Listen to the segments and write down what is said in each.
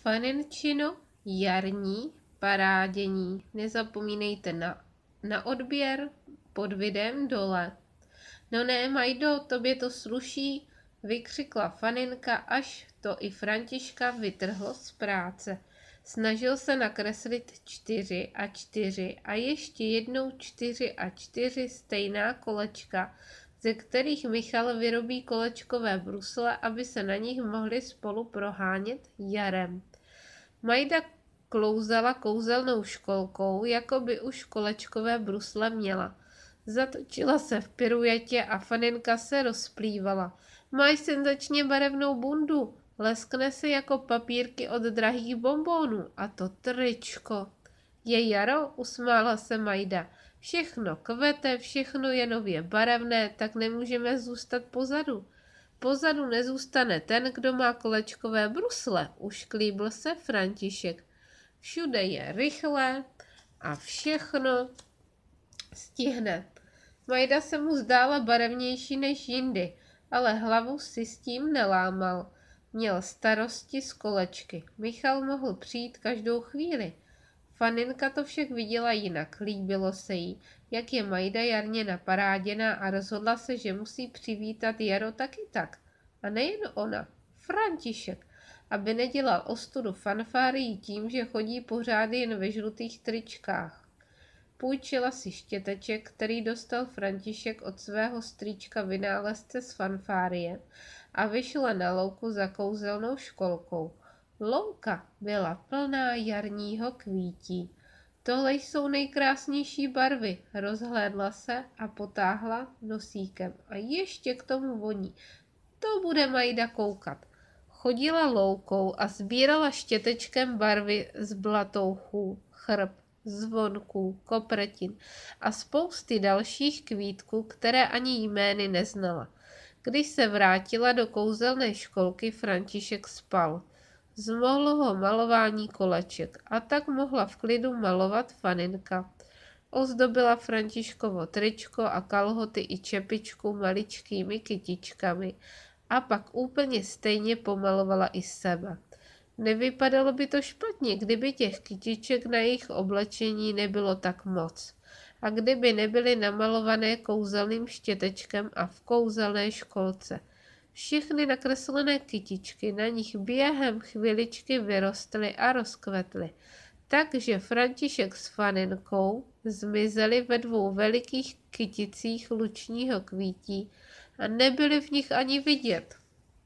Fanenčino, jarní parádění. Nezapomínejte na odběr pod videem dole. No ne, Majdo, tobě to sluší, vykřikla Faninka, až to i Františka vytrhlo z práce. Snažil se nakreslit 4 a 4 a ještě jednou 4 a 4 stejná kolečka, ze kterých Michal vyrobí kolečkové brusle, aby se na nich mohli spolu prohánět jarem. Majda klouzala kouzelnou školkou, jako by už kolečkové brusle měla. Zatočila se v piruetě a Faninka se rozplývala. Máš senzačně barevnou bundu, leskne si jako papírky od drahých bonbónů. A to tričko. Je jaro, usmála se Majda. Všechno kvete, všechno je nově barevné, tak nemůžeme zůstat pozadu. Pozadu nezůstane ten, kdo má kolečkové brusle, ušklíbl se František. Všude je rychle a všechno stihne. Majda se mu zdála barevnější než jindy, ale hlavu si s tím nelámal. Měl starosti s kolečky. Michal mohl přijít každou chvíli. Faninka to však viděla jinak, líbilo se jí, jak je Majda jarně naparáděná a rozhodla se, že musí přivítat jaro taky tak. A nejen ona, František, aby nedělal ostudu fanfárií tím, že chodí pořád jen ve žlutých tričkách. Půjčila si štěteček, který dostal František od svého strýčka vynálezce z fanfárie a vyšla na louku za kouzelnou školkou. Louka byla plná jarního kvítí. Tohle jsou nejkrásnější barvy, rozhlédla se a potáhla nosíkem. A ještě k tomu voní. To bude Majda koukat. Chodila loukou a sbírala štětečkem barvy z blatouchů, chrb, zvonků, kopretin a spousty dalších kvítků, které ani jmény neznala. Když se vrátila do kouzelné školky, František spal. Zmohlo ho malování koleček a tak mohla v klidu malovat Faninka. Ozdobila Františkovo tričko a kalhoty i čepičku maličkými kytičkami a pak úplně stejně pomalovala i sebe. Nevypadalo by to špatně, kdyby těch kytiček na jejich oblečení nebylo tak moc. A kdyby nebyly namalované kouzelným štětečkem a v kouzelné školce. Všechny nakreslené kytičky na nich během chviličky vyrostly a rozkvetly. Takže František s Faninkou zmizeli ve 2 velikých kyticích lučního kvítí a nebyly v nich ani vidět.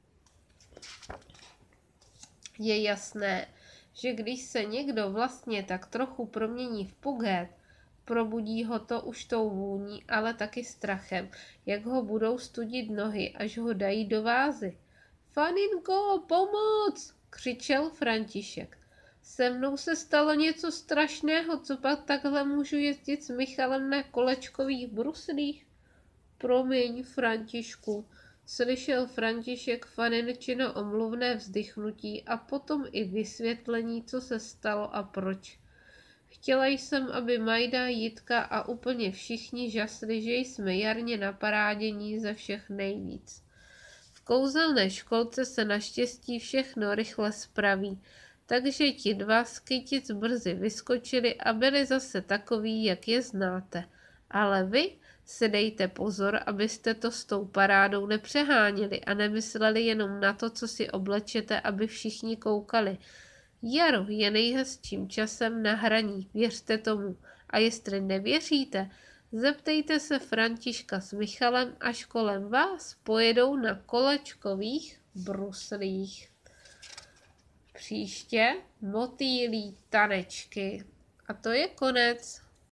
Je jasné, že když se někdo vlastně tak trochu promění v pugét, probudí ho to už tou vůní, ale taky strachem, jak ho budou studit nohy, až ho dají do vázy. Faninko, pomoc! Křičel František. Se mnou se stalo něco strašného, co pak takhle můžu jezdit s Michalem na kolečkových bruslích? Promiň, Františku, slyšel František Faninčino omluvné vzdychnutí a potom i vysvětlení, co se stalo a proč. Chtěla jsem, aby Majda, Jitka a úplně všichni žasli, že jsme jarně naparádění ze všech nejvíc. V kouzelné školce se naštěstí všechno rychle spraví, takže ti 2 z kytic brzy vyskočili a byli zase takoví, jak je znáte. Ale vy si dejte pozor, abyste to s tou parádou nepřeháněli a nemysleli jenom na to, co si oblečete, aby všichni koukali. Jaro je nejhezčím časem na hraní, věřte tomu. A jestli nevěříte, zeptejte se Františka s Michalem, až kolem vás pojedou na kolečkových bruslích. Příště motýlí tanečky. A to je konec.